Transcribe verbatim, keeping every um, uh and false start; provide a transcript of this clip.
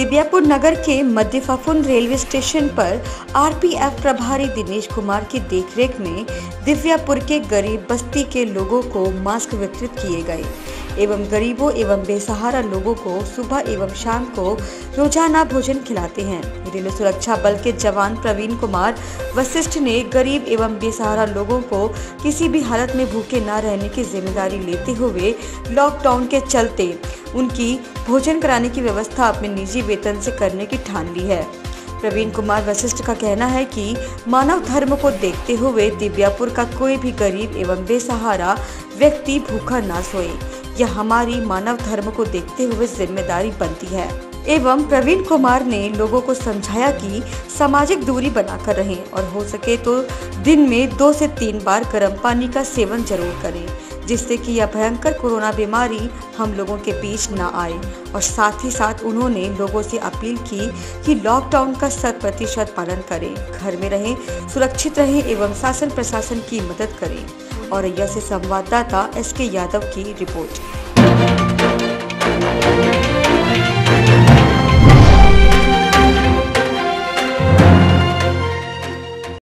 दिव्यापुर नगर के मध्य फाफुन रेलवे स्टेशन पर आरपीएफ प्रभारी दिनेश कुमार की देखरेख में दिव्यापुर के गरीब बस्ती के लोगों को मास्क वितरित किए गए एवं गरीबों एवं बेसहारा लोगों को सुबह एवं शाम को रोजाना भोजन खिलाते हैं। रेलवे सुरक्षा बल के जवान प्रवीण कुमार वशिष्ठ ने गरीब एवं बेसहारा लोगों को किसी भी हालत में भूखे न रहने की जिम्मेदारी लेते हुए लॉकडाउन के चलते उनकी भोजन कराने की व्यवस्था अपने निजी वेतन से करने की ठान ली है। प्रवीण कुमार वशिष्ठ का कहना है कि मानव धर्म को देखते हुए दिव्यापुर का कोई भी गरीब एवं बेसहारा व्यक्ति भूखा ना सोए, यह हमारी मानव धर्म को देखते हुए जिम्मेदारी बनती है। एवं प्रवीण कुमार ने लोगों को समझाया कि सामाजिक दूरी बनाकर रहें और हो सके तो दिन में दो से तीन बार गर्म पानी का सेवन जरूर करें, जिससे कि यह भयंकर कोरोना बीमारी हम लोगों के बीच न आए। और साथ ही साथ उन्होंने लोगों से अपील की कि लॉकडाउन का शत प्रतिशत पालन करें, घर में रहें, सुरक्षित रहें एवं शासन प्रशासन की मदद करें। और यह से संवाददाता एस के यादव की रिपोर्ट।